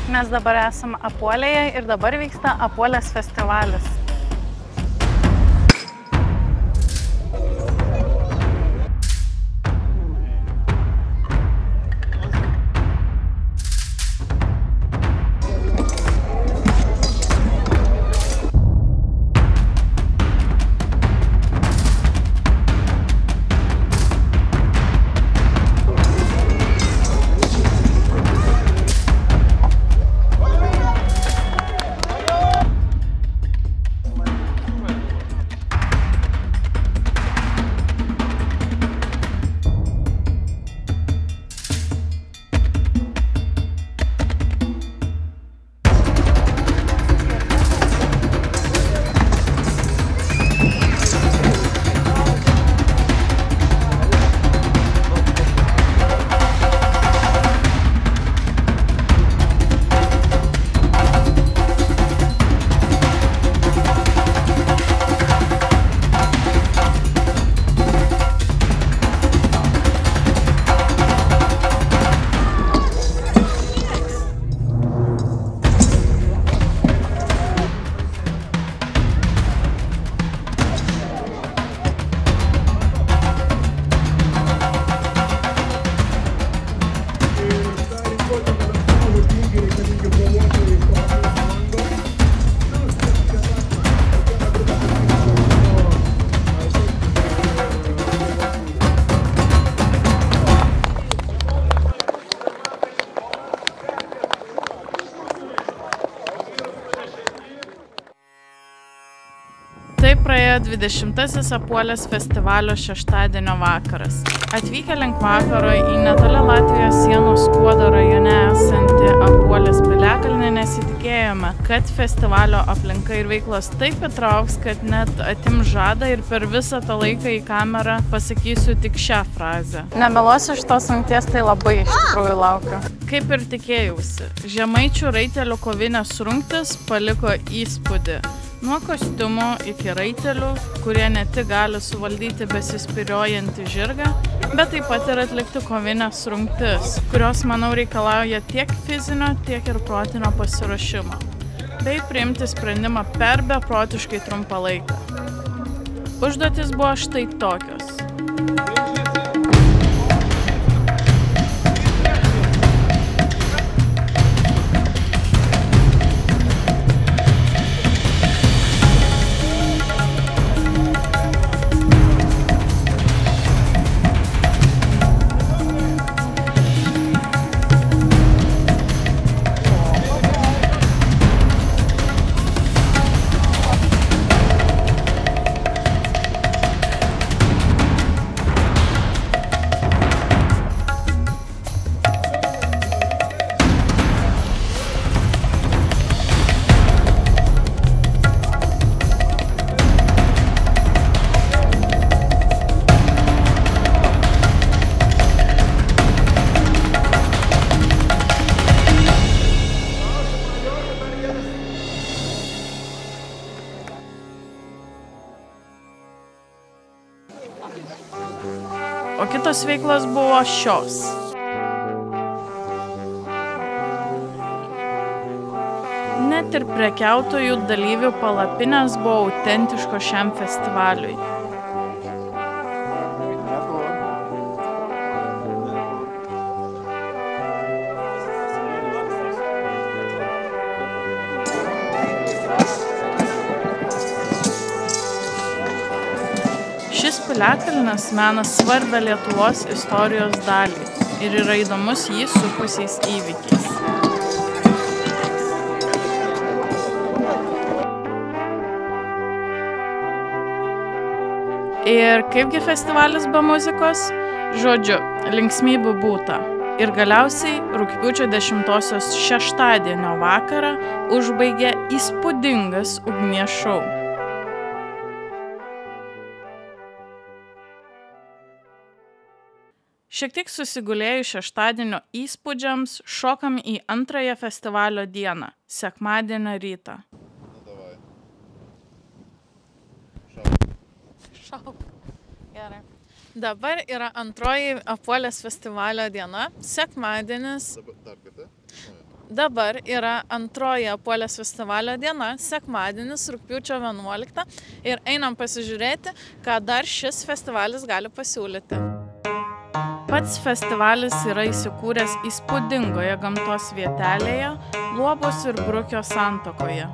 Mes dabar esame Apuolėje ir dabar vyksta Apuolės festivalis. Tai praėjo 20-asis Apuolės festivalio šeštadienio vakaras. Atvykę link vakaro į netoli Latvijos sienos Skuodo rajone esantį Apuolės piliakalnį nesitikėjome, kad festivalio aplinka ir veiklos taip įtrauks, kad net atims žadą ir per visą tą laiką į kamerą pasakysiu tik šią frazę. Nemeluosiu, šitos rungties tai labai iš tikrųjų laukiu. Kaip ir tikėjausi, žemaičių raitelių kovinės rungtys paliko įspūdį. Nuo kostiumų iki raitelių, kurie ne tik gali suvaldyti besispyriojantį žirgą, bet taip pat ir atlikti kovinės rungtis, kurios, manau, reikalauja tiek fizinio, tiek ir protinio pasiruošimo, bei priimti sprendimą per beprotiškai trumpą laiką. Užduotis buvo štai tokios. O kitos veiklos buvo šios. Net ir prekiautojų dalyvių palapinės buvo autentiškos šiam festivaliui. Šis piliakalnis mena svarbią Lietuvos istorijos dalį ir yra įdomus jį supusiais įvykiais. Ir kaipgi festivalis be muzikos? Žodžiu, linksmybių būta. Ir galiausiai rugpjūčio 10-osios šeštadienio vakarą užbaigė įspūdingas ugnies šou. Šiek tiek susigulėjus šeštadienio įspūdžiams, šokam į antrąją festivalio dieną, sekmadienio rytą. Šauk. Gerai. Dabar yra antroji Apuolės festivalio diena, sekmadienis. Dabar yra antroji Apuolės festivalio diena, sekmadienis, rugpjūčio 11 ir einam pasižiūrėti, ką dar šis festivalis gali pasiūlyti. Pats festivalis yra įsikūręs įspūdingoje gamtos vietelėje, Luobos ir Brukio santakoje.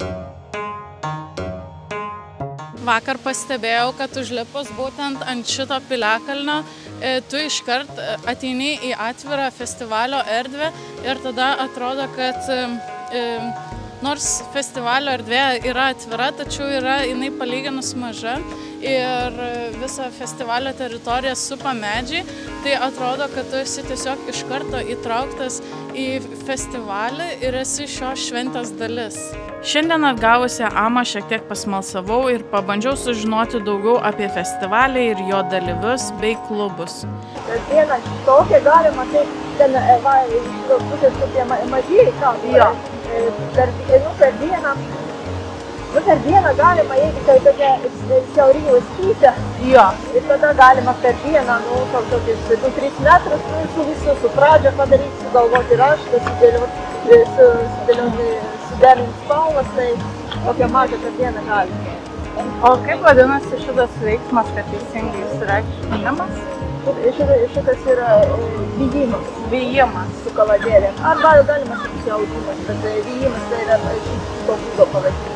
Vakar pastebėjau, kad užlipus būtent ant šito piliakalnio, tu iškart ateini į atvirą festivalio erdvę ir tada atrodo, kad nors festivalio erdvė yra atvira, tačiau jinai palyginus maža ir visą festivalio teritoriją supa medžiai, tai atrodo, kad tu esi tiesiog iš karto įtrauktas į festivalį ir esi šios šventės dalis. Šiandien atgavusią Amą šiek tiek pasmalsavau ir pabandžiau sužinoti daugiau apie festivalį ir jo dalyvius bei klubus. Dieną tokia galima, tai ten iš tos pusės tokie mažieji kalbai. Per dieną galima, jeigu tai tokia šiaurinė uoskytė, ir tada galima per dieną, tokius 2-3 metrus su visu, su pradžio padaryti, sugalvoti raštą, suderinti spalvas, tai tokią mažą per dieną galima. O kaip vadinasi šitas veiksmas, kad teisingai išsireikšminimas? Šitas yra vijimas. Vijimas. Su kaladėlėm. Arba galima sakyti audimas, bet vijimas tai yra to būdo pavadinimas.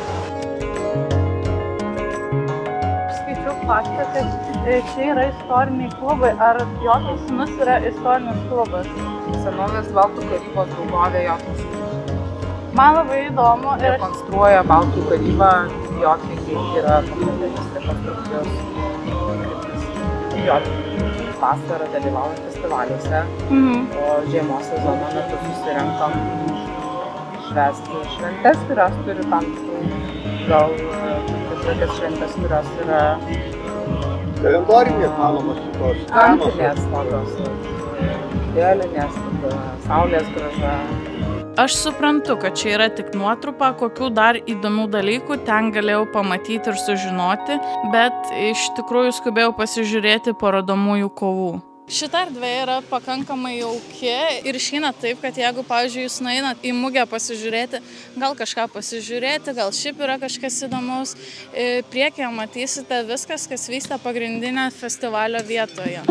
Skaičiau faktą, kad čia yra istoriniai klubai. Ar Jotos sūnus yra istorinis klubas? Senovės baltų karybos draugovė Jotos. Man labai įdomu. Rekonstruoja baltų karybą, jotininkai yra pagrindinės rekonstrukcijos kryptis. Jotininkai vasarą dalyvaujam festivaliuose, o žiemos sezono metu susirenkam švęsti šventes, kurios turi tam gal kažkokias šventes, kurios yra kalendorinės malomas šitos. Gamtinės tokios, vėlinės, saulės graža. Aš suprantu, kad čia yra tik nuotrupa, kokių dar įdomių dalykų ten galėjau pamatyti ir sužinoti, bet iš tikrųjų skubėjau pasižiūrėti parodomųjų kovų. Šita erdvė yra pakankamai jauki ir išeina taip, kad jeigu, pavyzdžiui, jūs nueinat į mugę pasižiūrėti, gal kažką pasižiūrėti, gal šiaip yra kažkas įdomaus, priekyje matysite viskas, kas vyksta pagrindinė festivalio vietoje.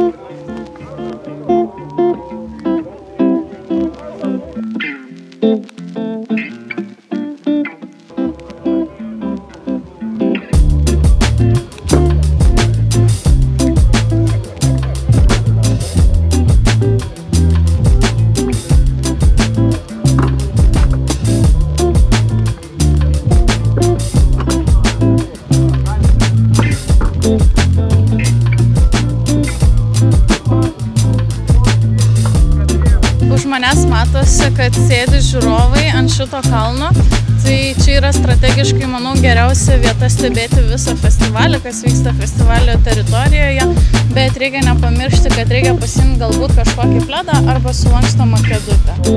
Manęs matosi, kad sėdi žiūrovai ant šito kalno, tai čia yra strategiškai, manau, geriausia vieta stebėti visą festivalį, kas vyksta festivalio teritorijoje, bet reikia nepamiršti, kad reikia pasiimti galbūt kažkokį pledą arba sulankstomą kėdutę.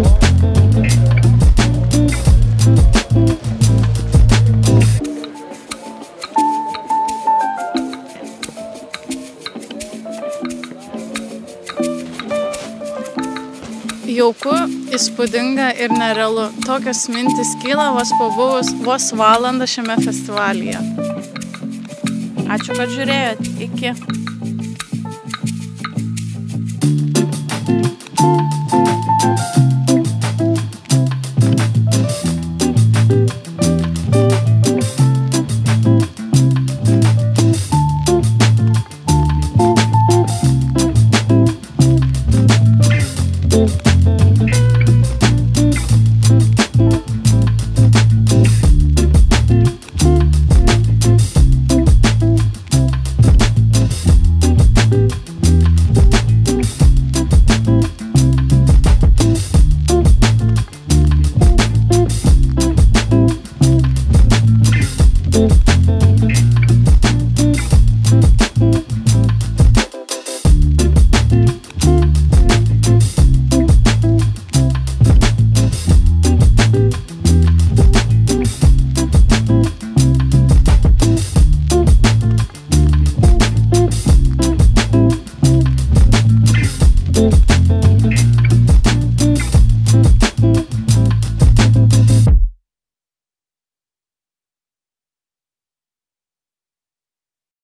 Jauku, įspūdinga ir nerealu. Tokios mintys kyla vos pabuvus vos valandą šiame festivalyje. Ačiū, kad žiūrėjot. Iki.